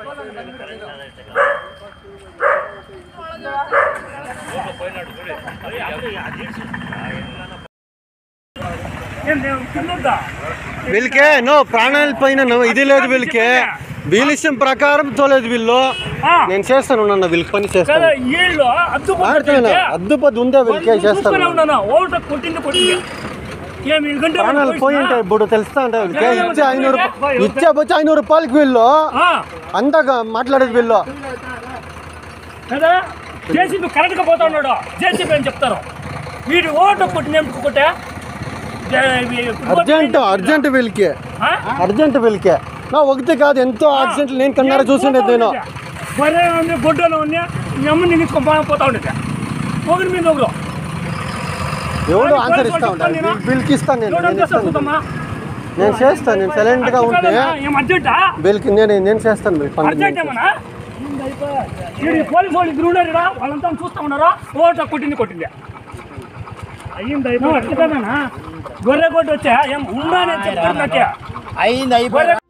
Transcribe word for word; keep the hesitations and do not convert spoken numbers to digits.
వీళ్ళకే నో ప్రాణాల పైన ఇది లేదు, వీళ్ళకే వీళ్ళ ఇష్టం ప్రకారం తోలేదు వీళ్ళు. నేను చేస్తాను అన్న, వీళ్ళకి పని చేస్తాను. అద్దుపద్దు ఉందా వీళ్ళకే చేస్తాను. ప్రాణాలు పోయి ఉంటాయి ఇప్పుడు తెలుస్తా ఉంటాయి వీళ్ళకి. ఇచ్చే ఐనూరు ఇచ్చే వచ్చి ఐనూరు రూపాయలకి వీళ్ళు అంతగా మాట్లాడేది వీళ్ళు. జేసీబీ కరెక్ట్గా పోతా ఉన్నాడు, జేసీబీ అని చెప్తారు. వీడు ఓటు కొట్టి నింపుకుంటే అర్జెంట్ అర్జెంట్ వీళ్ళకి అర్జెంట్ వీళ్ళకి నా ఒకటి కాదు, ఎంతో అర్జెంట్. నేను కన్నారా చూసిండేది నేను. బర్రె ఉంది, గొడ్డలో ఉంది, మీ అమ్మని నించుకొని పోతా ఉండేది. ఒకరి మీద ఒకరు ఎవడు ఆన్సర్ ఇస్తా ఉంటాను. వీళ్ళకి ఇస్తాను నేను, నేను ఇస్తాను, నేను చేస్తాను. నేను సైలెంట్ గా ఉంటే వీళ్ళకి నేను నేను చేస్తాను. వీళ్ళకి పని పోలీసు వాళ్ళు ఇద్దరు ఉన్నారు, వాళ్ళంతా చూస్తా ఉన్నారా. ఓట కొట్టింది కొట్టింది అయ్యింది. గొర్రె కొట్టి వచ్చా ఏం ఉందా అయింది అయిపోయి